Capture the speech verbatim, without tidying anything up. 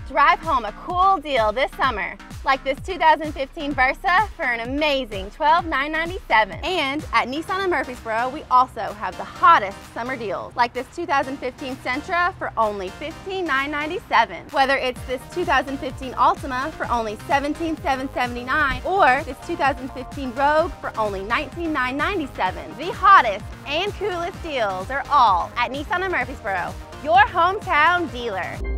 Drive home a cool deal this summer, like this two thousand fifteen Versa for an amazing twelve thousand nine hundred ninety-seven dollars. And at Nissan in Murfreesboro, we also have the hottest summer deals, like this two thousand fifteen Sentra for only fifteen thousand nine hundred ninety-seven dollars. Whether it's this two thousand fifteen Altima for only seventeen thousand seven hundred seventy-nine dollars or this two thousand fifteen Rogue for only nineteen thousand nine hundred ninety-seven dollars. The hottest and coolest deals are all at Nissan in Murfreesboro, your hometown dealer.